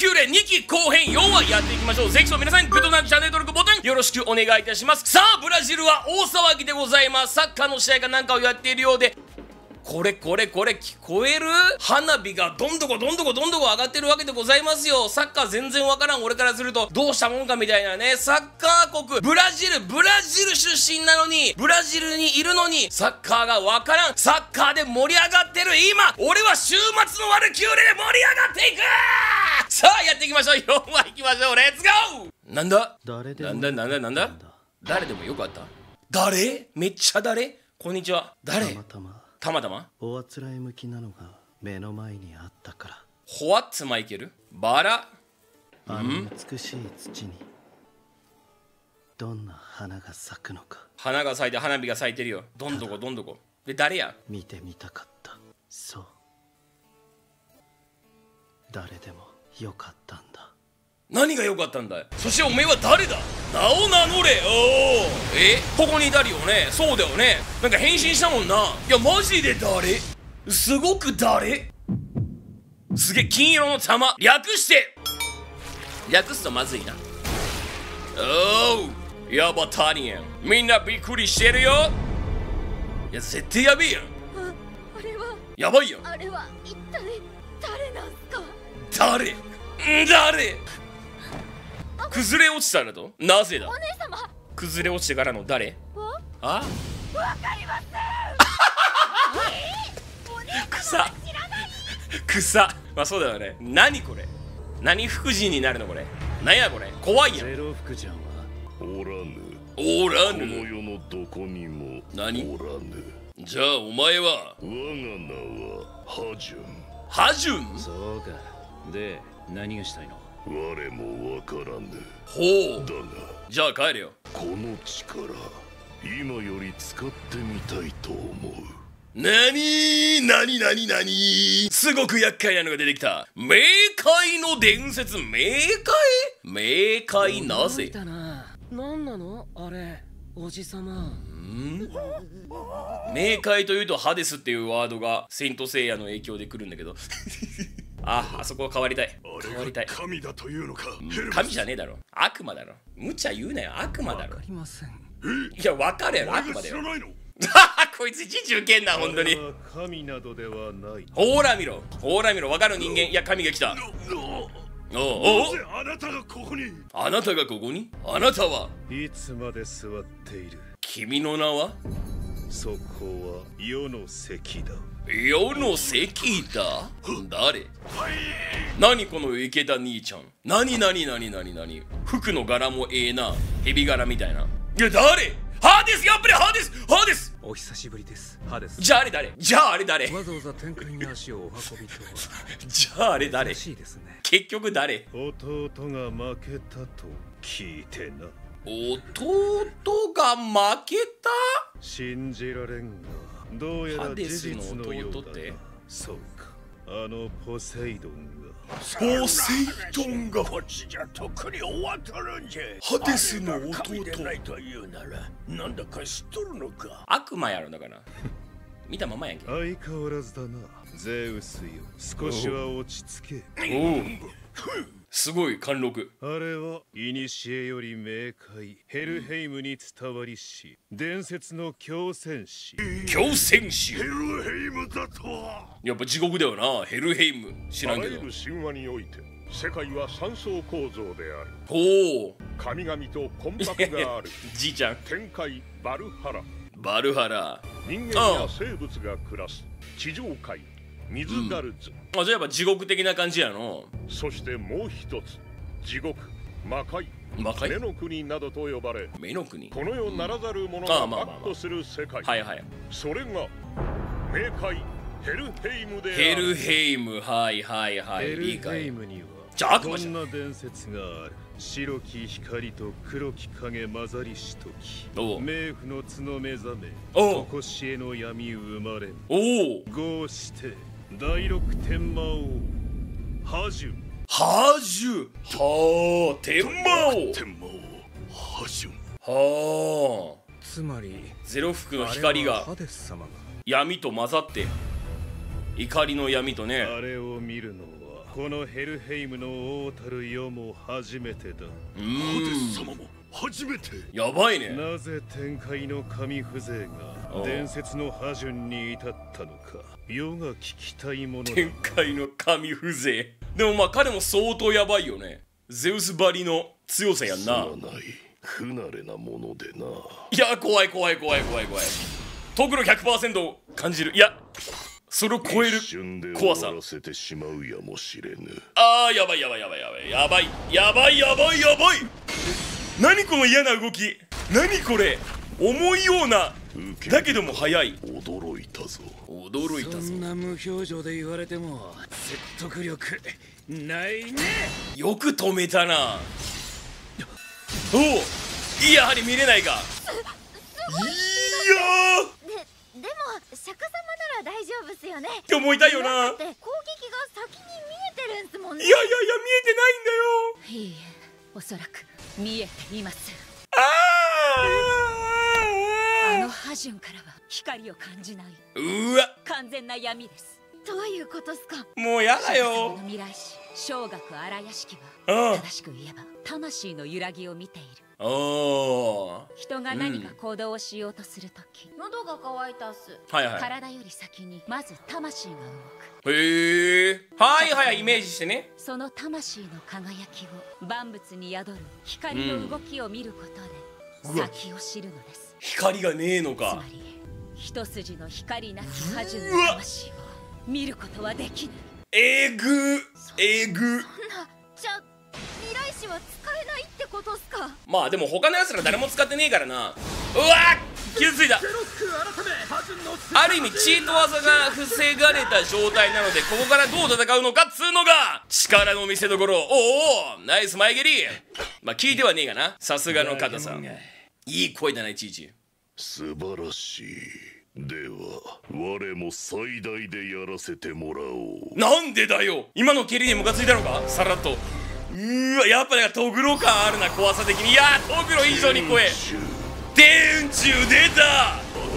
キューレ2期後編4話やっていきましょう。ぜひとも皆さんグッドなチャンネル登録ボタンよろしくお願いいたします。さあブラジルは大騒ぎでございます。サッカーの試合かなんかをやっているようで、これ聞こえる？花火がどんどこ上がってるわけでございますよ。サッカー全然わからん俺からするとどうしたもんかみたいなね。サッカー国ブラジル出身なのに、ブラジルにいるのにサッカーがわからん。サッカーで盛り上がってる今、俺は週末のワルキューレで盛り上がっていく。さあやっていきましょう。4話いきましょう。レッツゴー。なんだ誰でもよかった。誰？めっちゃ誰？こんにちは。誰？たまたまおあつらい向きなのが目の前にあったから。 ホワッツマイケル？バラ？ あの美しい土にどんな花が咲くのか。 花が咲いて花火が咲いてるよ。どんどこで、誰や？ 見てみたかった。そう、誰でもよかったんだ。 何が良かったんだい？そしておめえは誰だ？名を名乗れ。ここにいたりよね。そうだよね。なんか変身したもんな。いやマジで誰？すごく誰？すげえ金色の玉。略すとまずいな。やばタニアン。みんなびっくりしてるよ。いや絶対やべえやん。 あれはやばいやん。 あれは一体誰なんすか？ 誰？崩れ落ちたらと？なぜだ？ お姉様。 崩れ落ちてからの誰？あ？ わかりません。お姉様草。 は知らない。 草。まあそうだよね。何これ？何福神になるのこれ？何やこれ？怖いやん。 ゼロ福ちゃんはおらぬ。 この世のどこにも何？ おらぬ。 じゃあお前は？ 我が名はハジュン。 ハジュン？ そうか。で何がしたいの？ 我もわからぬ。 ほう。 だがじゃあ帰れよ。 この力今より使ってみたいと思う。 何すごく厄介なのが出てきた。冥界の伝説。冥界なぜ？ なんなのあれ、おじさま。 冥界というとハデスっていうワードがセイントセイヤの影響で来るんだけどあそこは変わりたい。 神だというのか。 神じゃねえだろ。悪魔だろ。無茶言うなよ。悪魔だろ。 わかりません。 いや分かるやろ。悪魔だよ。こいついちいちウケんな本当に。 神などではない。 ほら見ろ分かる人間。いや神が来た。 なぜあなたがここに？ あなたがここに？あなたはいつまで座っている？ 君の名は？ そこは世の石だ。 世の石だ？誰？何このイケた兄ちゃん。何服の柄もええな。ヘビ柄みたいな。いや誰？ハーデス。やっぱりハーデス。 お久しぶりです。ハデス。 じゃああれ誰？ わざわざ天界に足をお運びとは。 じゃああれ誰？ らしいですね。 結局誰？ 弟が負けたと聞いてな。 弟が負けた？ 信じられんが、どうやら事実のようだな。そうか、あのポセイドンがこっちじゃとっくに終わっとるんじゃ。 ハデスの弟。 神でないというならなんだか知っとるのか。 悪魔やろだから見たままやんけ。 相変わらずだなゼウスよ。少しは落ち着け。 すごい貫禄。 あれは古より冥界ヘルヘイムに伝わりし伝説の強戦士。ヘルヘイムだとは。 やっぱ地獄だよな。ヘルヘイム知らんけど。 あらゆる神話において世界は三層構造である。 ほう。 神々と魂魄があるじいちゃん。 天界バルハラ。人間や生物が暮らす地上界ミズガルズ。 じゃあやっぱ地獄的な感じやの。 そしてもう一つ地獄魔界目の国などと呼ばれ、 目の国、 この世ならざる者がバッとする世界。それが冥界ヘルヘイムである。 ヘルヘイム。 ヘルヘイムにはじゃあ悪魔じゃん。 こんな伝説がある。白き光と黒き影混ざりしとき、冥府の角目覚めとこしえの闇生まれん。号して第六天魔王ハジュン。 天魔王ハジュン。 つまりゼロ服の光が闇と混ざって、怒りの闇とね。 あれを見るのはこのヘルヘイムの王たる世も初めてだ。 ハデス様も初めて。 やばいね。 なぜ天界の神風情が伝説の破順に至ったのか、世が聞きたいものだ。 天界の神風情。でもまあ彼も相当やばいよね。ゼウスばりの強さやんな。 不慣れなものでな。 いや、怖い怖い怖い怖い怖い。トグロ 100% 感じる。いや、それを超える怖さ。あー、やばいやばいやばいやばいやばいやばいやばいやばい。何この嫌な動き。何これ。重いようなだけども速い。 驚いたぞ。 驚いたぞ。 そんな無表情で言われても説得力ないね。 よく止めたな。おお、やはり見れないか。いやでも釈迦様なら大丈夫っすよねって思いたいよな。 だって攻撃が先に見えてるんすもんね。 いやいやいや、見えてないんだよ。 いいえ、おそらく見えています。あのハジュンからは光を感じない。 うわ、 完全な闇です。 どういうことっすか。 もうやだよ。 の未来史小学荒屋敷うんは正しく言えば魂の揺らぎを見ている。 おお。 人が何か行動をしようとするとき、 喉が渇いたっす。 はいは体より先にまず魂が動く。 い。へえ。はいはい、イメージしてね。 その魂の輝きを万物に宿る光の動きを見ることで先を知るのです。 光がねえのつかま。り一筋の光なきハジュンの魂を見ることはできない。 えぐえぐ。 そんな、じゃあ未来史は使えないってことっすか。 まあでも他のやつら誰も使ってねえからな。うわっ、傷ついた。ある意味チート技が防がれた状態なので、ここからどう戦うのかっつうのが力の見せ所。おお、ナイス前蹴り。まあ聞いてはねえがな、さすがの方さん。いい声だな、いちいち。 素晴らしい。では我も最大でやらせてもらおう。 なんでだよ。今の蹴りにムカついたのか、さらっと。うわ、やっぱなんかトグロ感あるな、怖さ的に。いやー、トグロ以上に怖え。天柱出た。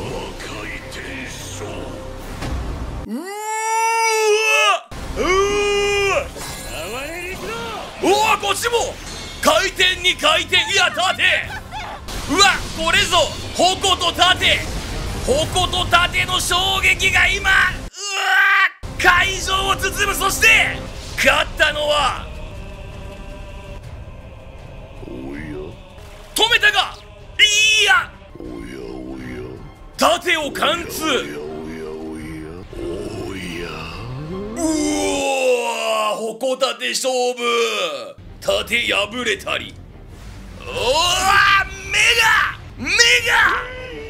おお、こっちも回転に回転。いや、縦。うわ、これぞ矛と盾。矛と盾の衝撃が今、うわ会場を包む。そして勝ったのは、 おや止めたが、いや、 おやおや盾を貫通。 おやおやおやおや。 うわ、矛盾勝負。盾破れたり。おわ、目が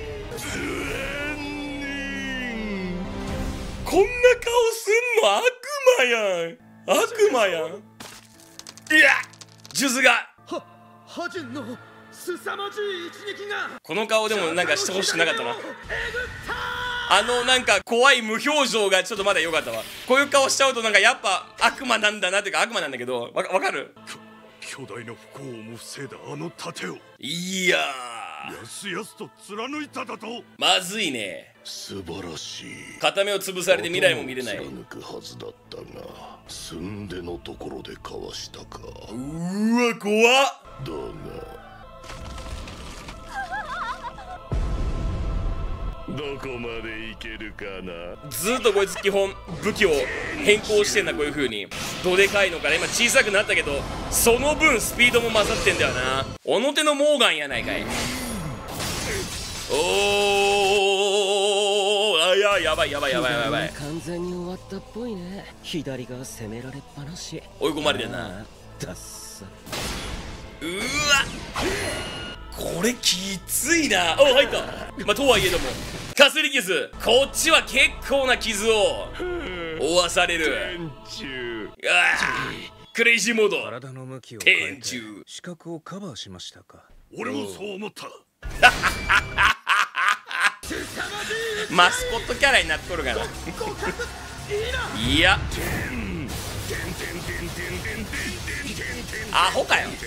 こんな顔すんの悪魔やん。悪魔やん。いや、数珠がハジュンの凄まじい一撃が。 この顔でもなんかしてほしくなかったな。なんか怖い無表情がちょっとまだ良かったわ。こういう顔しちゃうとなんかやっぱ悪魔なんだなっていうか、悪魔なんだけど、わかる？ 巨大な不幸も防いだあの盾をいややすやすと貫いただと。 まずいね。 素晴らしい。 片目を潰されて未来も見れない。 貫くはずだったが、寸出のところでかわしたか。 うわ、怖っ。 だがどこまでいけるかな。 ずっとこいつ基本武器を変更してんな。こういう風にどでかいのから今小さくなったけど、その分スピードも勝ってんだよな。おの手のモーガンやないかい。おー、あ、やばい。 完全に終わったっぽいね。左が攻められっぱなし。 追い込まれてんな。 ダッサ。 うわ、これきついな。お、入った。まあとはいえどもかすり傷。こっちは結構な傷を負わされる。クレイジーモード。 体の向きを変えて天柱視覚をカバーしましたか。 俺もそう思った。 マスコットキャラになっとるからいや、アホかよ。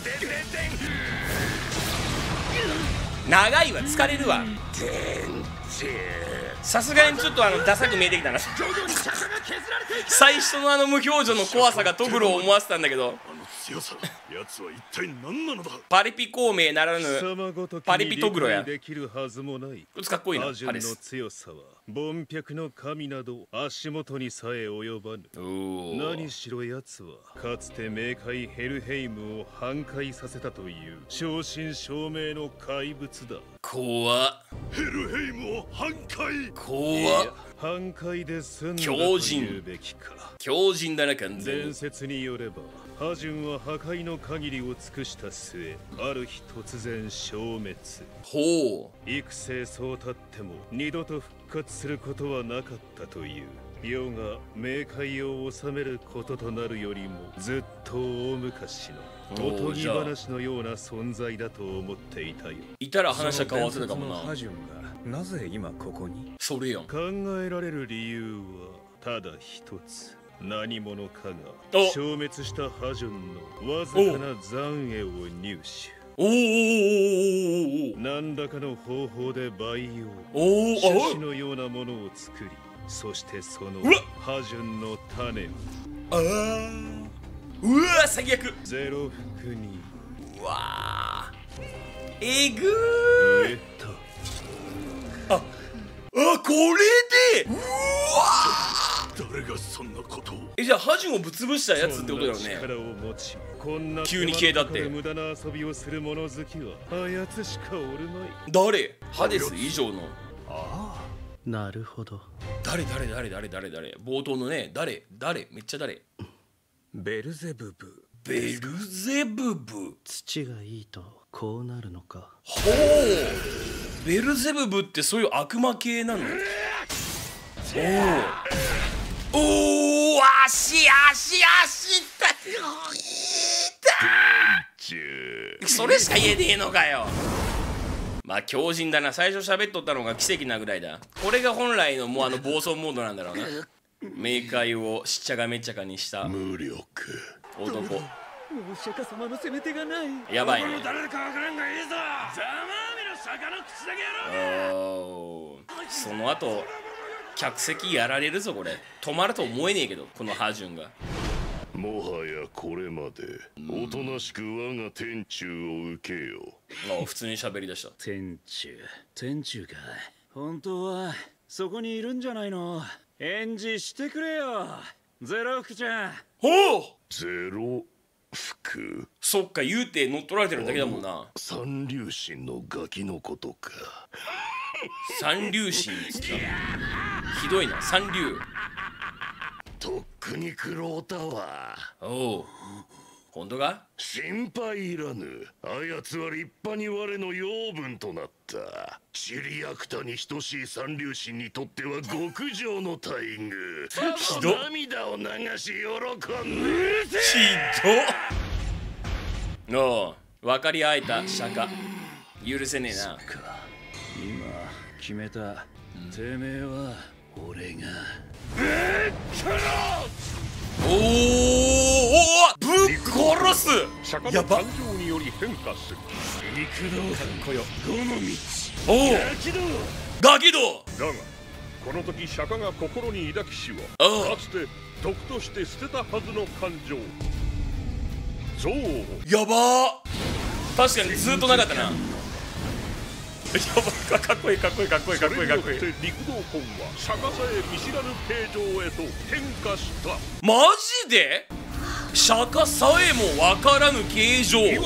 長いわ、疲れるわ。 さすがにちょっとダサく見えてきたな。最初の無表情の怖さがトグロを思わせたんだけど、 強さ、奴は一体何なのだ。 パリピ孔明ならぬパリピトグロや。こいつかっこいいな。 ハジュンの強さは凡百の神など足元にさえ及ばぬ。何しろ奴はかつて冥界ヘルヘイムを半壊させたという正真正銘の怪物だ。 怖っ。 ヘルヘイムを半壊。 怖っ。 半壊で済んだというべきか。 強靭だな、完全に。 伝説によればハジュンは破壊の限りを尽くした末、ある日突然消滅。 ほう。 幾世そうたっても二度と復活することはなかったという。世が冥界を治めることとなるよりもずっと大昔のおとぎ話のような存在だと思っていたよ。 いたら話は変わってたかもな。 ハジュンがなぜ今ここに？ それやん。 考えられる理由はただ一つ。何者かが消滅したハジュンのわずかな残影を入手。何らかの方法で培養種子のようなものを作り、そしてそのハジュンの種をうわ最悪。 ゼロ服にうわえぐ植えた。これでうわ誰がそんなことを。 じゃあハジュンをぶつぶしたやつってことだよね。急に消えたって。 無駄な遊びをする者好きはあやつしかおるまい。 誰？ハデス以上の。 ああ、なるほど。 誰冒頭のね、誰めっちゃ誰。 ベルゼブブ。 ベルゼブブ。 土がいいとこうなるのか。 ほう。ベルゼブブってそういう悪魔系なの？おお、足それしか言えねえのかよ。まあ強靭だな。最初喋っとったのが奇跡なぐらいだ。これが本来のもう暴走モードなんだろうな。冥界をしっちゃかめっちゃかにした無力男。 もう釈迦様の攻め手がない。 やばいね。 誰かわからんがいいぞ。ざまあみろ坂の口だけやろ。 その後客席やられるぞこれ。止まると思えねえけどこのハジュンが。 もはやこれまでおとなしく我が天誅を受けよ。 普通に喋りだした。 天誅か。本当はそこにいるんじゃないの。返事してくれよゼロ服ちゃん。 ほう。 ゼロ服。 そっか、言うて乗っ取られてるだけだもんな。 三流神のガキのことか。 三流神っつった。ひどいな。三流とっくに苦労たわ。 おう、本当か？ 心配いらぬ。あやつは立派に我の養分となった。チリヤクタに等しい三流神にとっては極上の待遇。 ひどっ。 涙を流し喜んで。 ひどっ。おう、分かり合えた釈迦。許せねえな。 今決めた。てめえは俺がおお、ぶっ殺す。やば。 誕生により変化する。 行くぞかっこよ。どの道。 おお、ガキド。 だがこの時釈迦が心に抱きしはかつて徳として捨てたはずの感情憎悪。 やばー。確かにずっとなかったな。やば、かっこいいかっこいいかっこいいかっこいいかっこいい。 陸道本は釈迦さえ見知らぬ形状へと変化した。 マジで？釈迦さえも分からぬ形状。う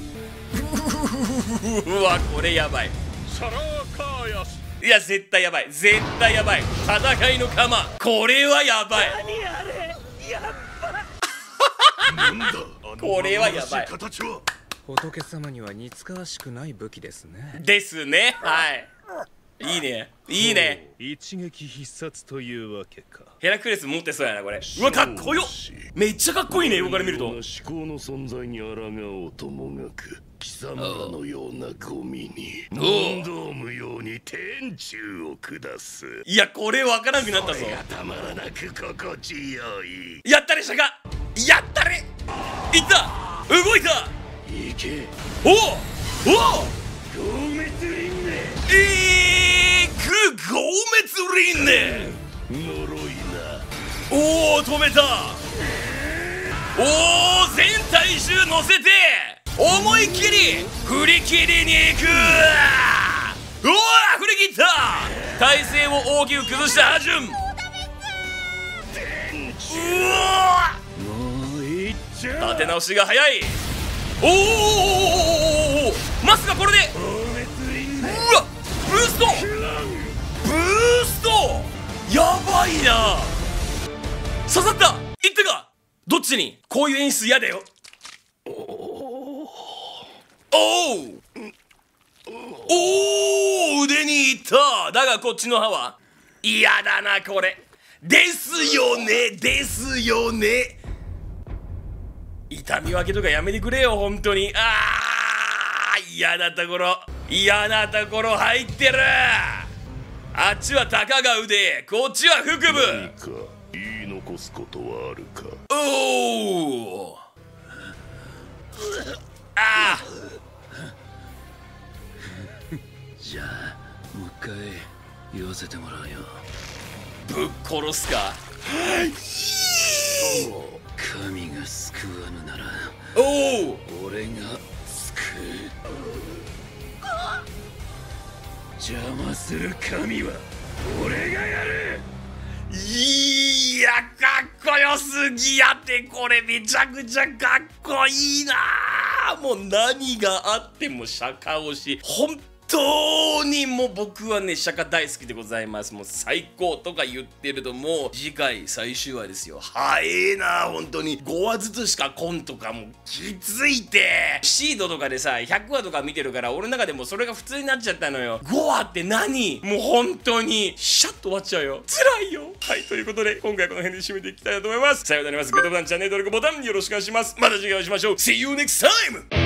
わ、これやばい。 サラーカーヤス。 いや絶対やばい、絶対やばい。戦いの鎌、これはやばい。 何あれ、やなんだこれはやばい。 形は仏様には似つかわしくない武器ですね。 ですね。はい、いいねいいね。 一撃必殺というわけか。 ヘラクレス持ってそうやなこれ。うわ、かっこよ。めっちゃかっこいいね、横から見ると。 思考の存在に抗おうともがく貴様らのようなゴミに問答無用に天誅を下す。 いや、これ分からなくなったぞ。 それがたまらなく心地よい。 やったれ釈迦、やったれ。いった、動いた。 行け。 おおおお、 消滅輪廻。 いく滅輪廻。 呪いな。 おお、止めた。おお、全体重乗せて思いっきり振り切りに行く。うわー、振り切った。体勢を大きく崩したアジュン。うわー、立て直しが早い。おお、まさかこれで、うわ、ブースト、ブースト、やばいな。刺さった。いったか。どっちに。こういう演出嫌だよ。おお、腕にいった。だがこっちの歯は嫌だな。これですよね、ですよね。痛み分けとかやめてくれよ、本当に。嫌なところ、嫌なところ入ってる。あっちはたかが腕、こっちは腹部。 何か言い残すことはあるか。 おお、 じゃあもう一回言わせてもらうよ。 ぶっ殺すか。 神が救わぬならおお、 俺が救う。邪魔する神は俺がやる。 いや、かっこよすぎやって。これめちゃくちゃかっこいいな。もう何があっても釈迦推し。本当にもう僕はね、釈迦大好きでございます。もう最高とか言ってると、もう次回最終話ですよ。早えな、本当に。5話ずつしかコンとかもうきついて。シードとかでさ、100話とか見てるから、俺の中でもそれが普通になっちゃったのよ。5話って何？もう本当にシャッと終わっちゃうよ。辛いよ。はい、ということで今回この辺で締めていきたいと思います。さようなら。グッドボタン、チャンネル登録ボタンよろしくお願いします。また次回お会いしましょう。See you next time!